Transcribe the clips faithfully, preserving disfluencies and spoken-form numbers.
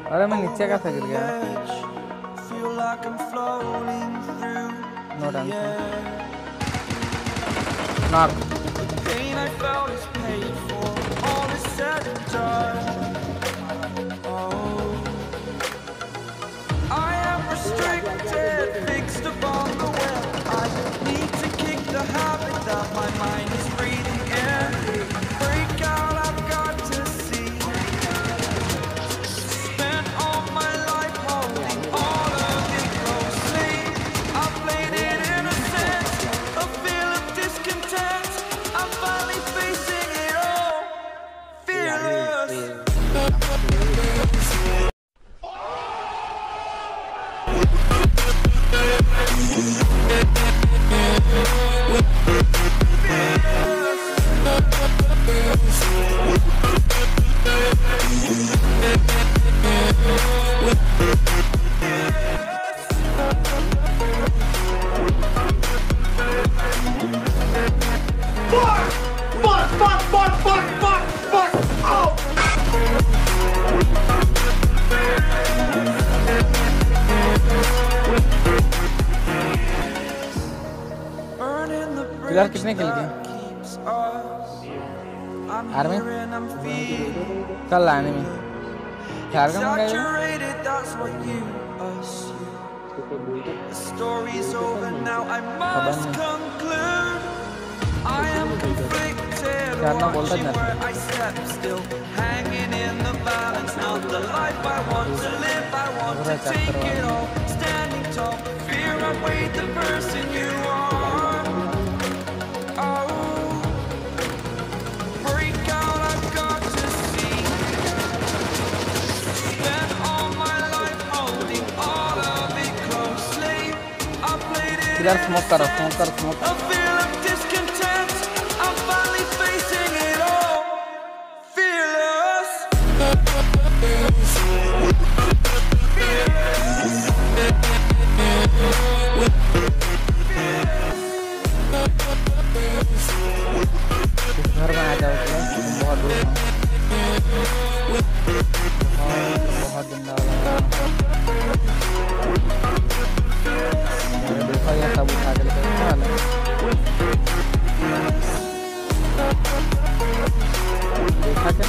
अरे मैं नीचे कैसे गिर गया? No tension. नॉक। यार कितने किल किए? आर्मी कल लाने में चार का मंगाया चार ना बोलता था यार स्मोक कर स्मोक कर स्मोक घर में आ जाओ बहुत दूर बहुत गंदा देखो ये सब उठा के लेकर देखा क्या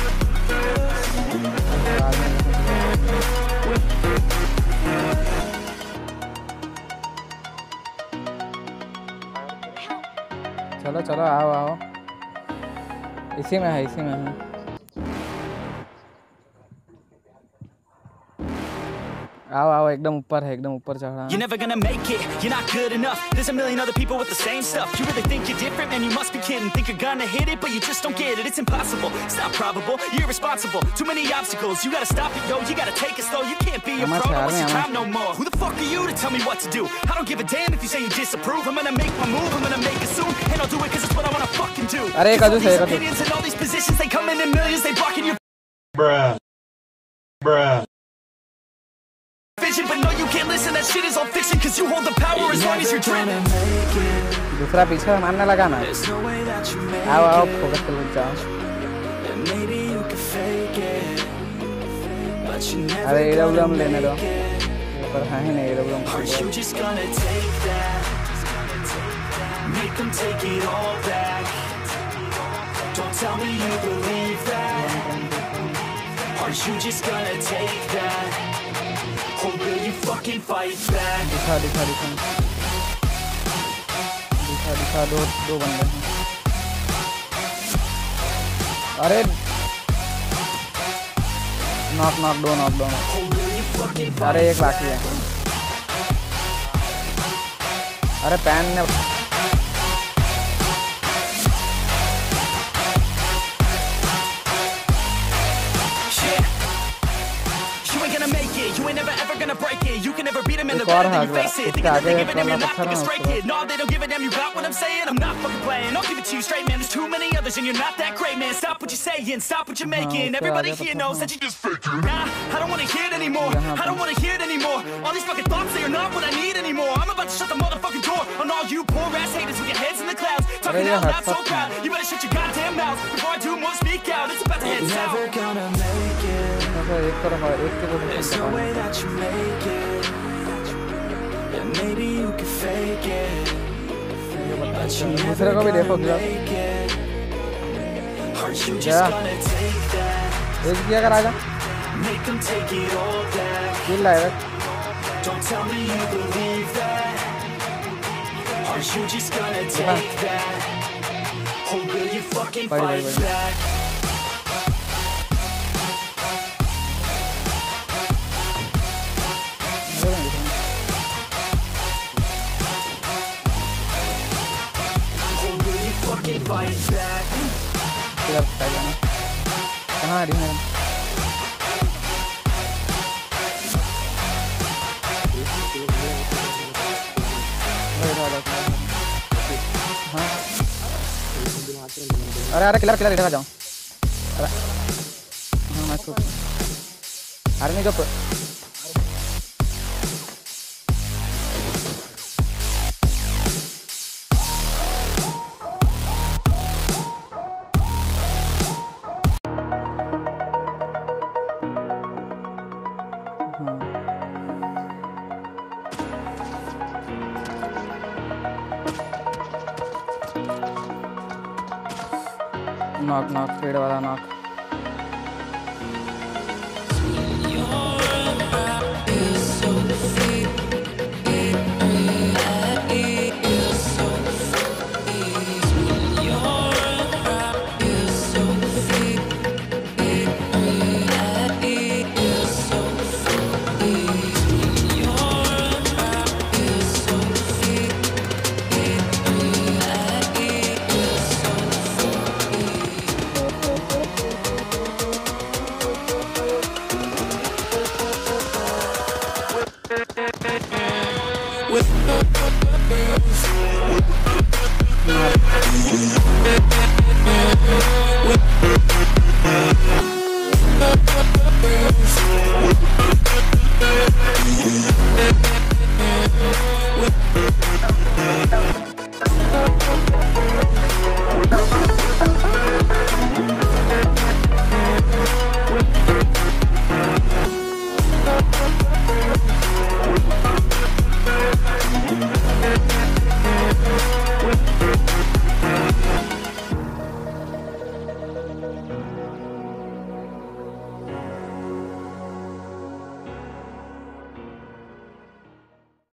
चलो चलो आओ आओ इसी में है इसी में है आओ आओ एकदम ऊपर है एकदम ऊपर चढ़ा You're never gonna make it, you're not good enough. There's a million other people with the same stuff. You really think you're different, man, you must be kidding. Think you're gonna hit it, but you just don't get it. It's impossible, it's not probable, you're irresponsible. Too many obstacles, you gotta stop it, yo. You gotta take it slow, you can't be a pro, don't waste your time no more. Who the fuck are you to tell me what to do? I don't give a damn if you say you disapprove. I'm gonna make my move, I'm gonna make it soon. And I'll do it cause it's what I wanna fucking do. All these opinions and all these positions, they come in in millions, they blocking your bruh, bruh vision, but no, you can't listen. That shit is all fiction, cause you hold the power as long as you're dreaming. दूसरा पीछे मारने लगा ना आओ आओ focus कर जाओ अरे ये डब्ल्यू हम लेने दो पर हाँ ही नहीं W Or will you fucking fight back? दिखा दिखा दिखा दिखा दिखा दो दो बंदे हैं अरे नॉक नॉक दो नॉक दो अरे एक बाकी है अरे पैन ने You ain't never ever gonna break it. You can never beat them in the better than you face it. Think that they're giving them, you're not fucking straight kid. No, they don't give a damn, you got what I'm saying? I'm not fucking playing, I'll give it to you straight, man. There's too many others and you're not that great, man. Stop what you're saying, stop what you're making. Everybody here knows that you just faking. Nah, I don't wanna hear it anymore. I don't wanna hear it anymore. All these fucking thoughts, they are not what I need anymore. I'm about to shut the motherfucking door on all you poor ass haters with your heads in the clouds. Talking out loud so proud. You better shut your goddamn mouth before I do more speak out. It's about to head south. Never gonna make it. से एक तरफ एक के There's no way that you make it. Yeah, maybe you can fake it, but you never gonna make it. Aren't you just gonna take that? एक किया कर आजा Make them take it all back. किल लाएगा Don't tell me you believe that. Aren't you just gonna take that? Or will you fucking fight back? Or will you fucking fight back? कहाँ रही है हाँ अरे अरे किलर किलर इधर आ जाओ अरे हाँ मैं तो आर्मी का नॉक नॉक पेड़ वाला नॉक